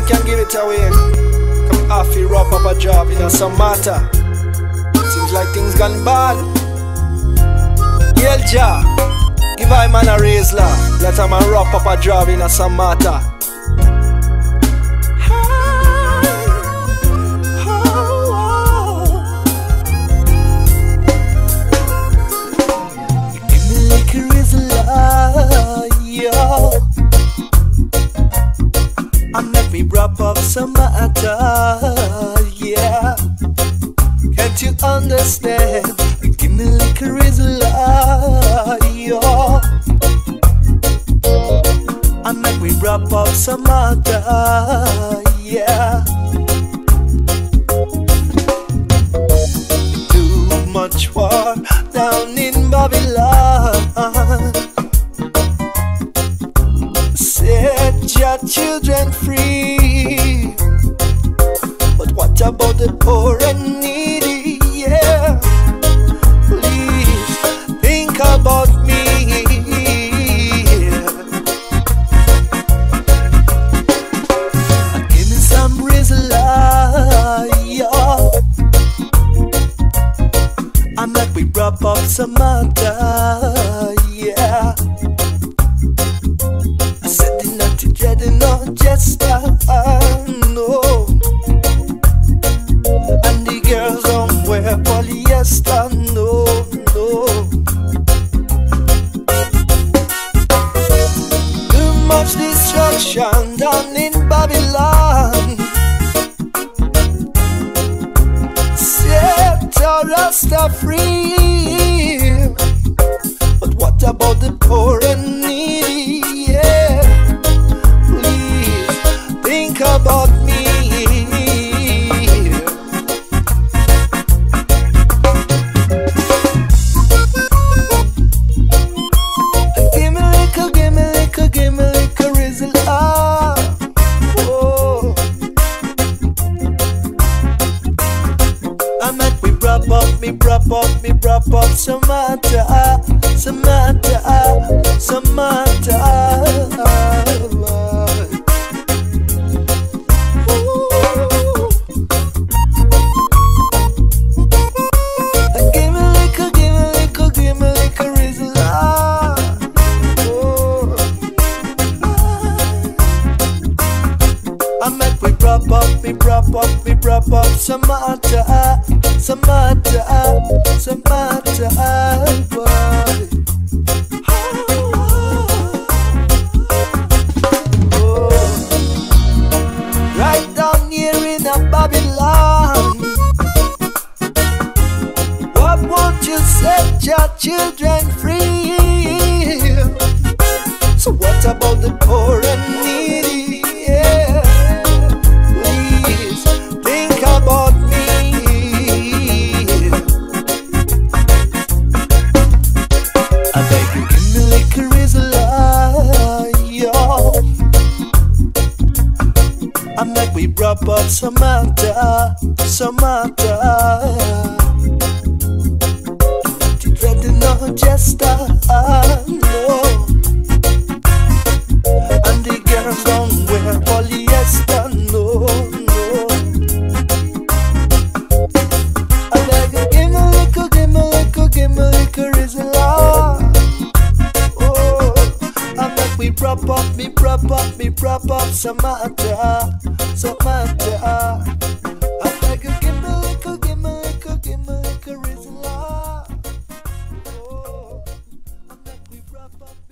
can give it away. Come off you wrap up a job in some matter. Seems like things gone bad. Yelja, give I man a raise la. Let a man wrap up a job in some matter. Give me liquor is la, yo. And let me wrap up some matter, yeah. Can't you understand? Give me liquor is a yo. And let me wrap up some matter, yeah. Too much war down in Babylon. Set your children free. But what about the poor and needy? Yeah, please think about me. Give me some rizla, yo. I'm like we wrap up some matter, yeah. I said the naughty dreading on just no. And the girls don't wear polyester, no, no. Too much destruction done in Babylon. Set Rasta free. But what about the poor and needy? Yeah, please think about me. Give me liquor, give me liquor, give me liquor rizla. Oh, I'm at we wrap up, me wrap up, me wrap up some matter, some matter, some matter. Give me liquor, give me liquor, give me liquor rizla. Oh, I'm at we wrap up, me wrap up, me wrap up some matter, some matter, some matter, boy. Right down here in a Babylon, what won't you set your children free? So what about the poor and needy? Yeah, please think about me. I beg you, give me liquor is a yo. I'm like we wrap up some matter, some matter. Dreading no jester, no. And the girls don't wear polyester, no, no. I beg you, give me liquor, give me liquor, give me liquor is a law. Oh, I'm like we wrap up, me wrap up, me wrap up some matter, some matter. I beg you, give me liquor, give me liquor, give me liquor is a law. Oh, I'm like we wrap up.